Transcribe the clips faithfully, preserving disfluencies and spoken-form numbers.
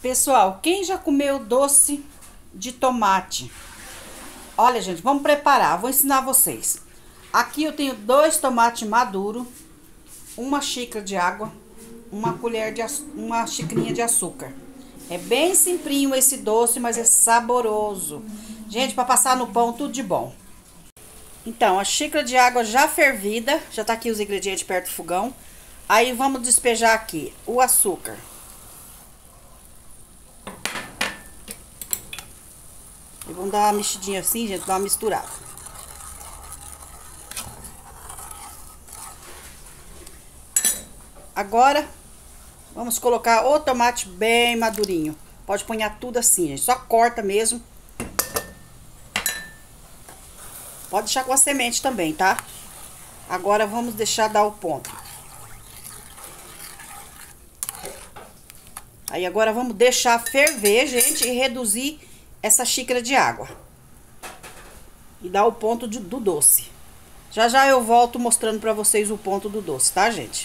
Pessoal, quem já comeu doce de tomate? Olha, gente, vamos preparar. Vou ensinar vocês. Aqui eu tenho dois tomates maduros, uma xícara de água, uma colher de uma xicrinha de açúcar. É bem simplinho esse doce, mas é saboroso. Gente, para passar no pão, tudo de bom. Então, a xícara de água já fervida, já tá aqui os ingredientes perto do fogão. Aí vamos despejar aqui o açúcar. E vamos dar uma mexidinha assim, gente, dar uma misturada. Agora, vamos colocar o tomate bem madurinho. Pode pôr tudo assim, gente, só corta mesmo. Pode deixar com a semente também, tá? Agora vamos deixar dar o ponto. Aí agora vamos deixar ferver, gente, e reduzir essa xícara de água. E dar o ponto de, do doce. Já já eu volto mostrando pra vocês o ponto do doce, tá, gente?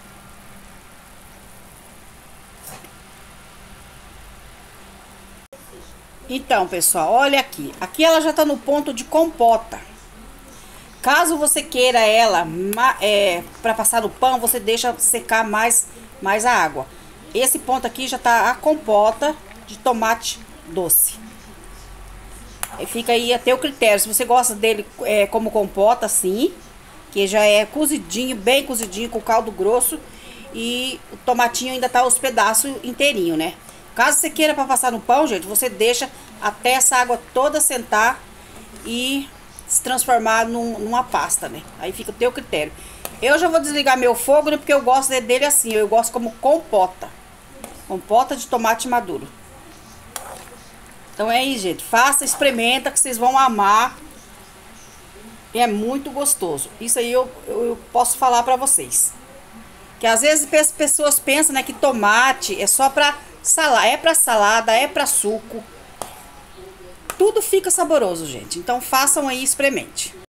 Então, pessoal, olha aqui. Aqui ela já tá no ponto de compota. Caso você queira ela é, para passar no pão, você deixa secar mais, mais a água. Esse ponto aqui já tá a compota de tomate doce. E fica aí a teu critério. Se você gosta dele é, como compota, assim, que já é cozidinho, bem cozidinho, com caldo grosso. E o tomatinho ainda tá os pedaços inteirinho, né? Caso você queira para passar no pão, gente, você deixa até essa água toda sentar e se transformar num, numa pasta, né? Aí fica o teu critério. Eu já vou desligar meu fogo, né? Porque eu gosto dele assim, eu gosto como compota. Compota de tomate maduro. Então é aí, gente. Faça, experimenta, que vocês vão amar. E é muito gostoso. Isso aí eu, eu, eu posso falar pra vocês. Que às vezes as pessoas pensam, né, que tomate é só pra salada. É pra salada, é pra suco. Tudo fica saboroso, gente. Então façam aí, experimente.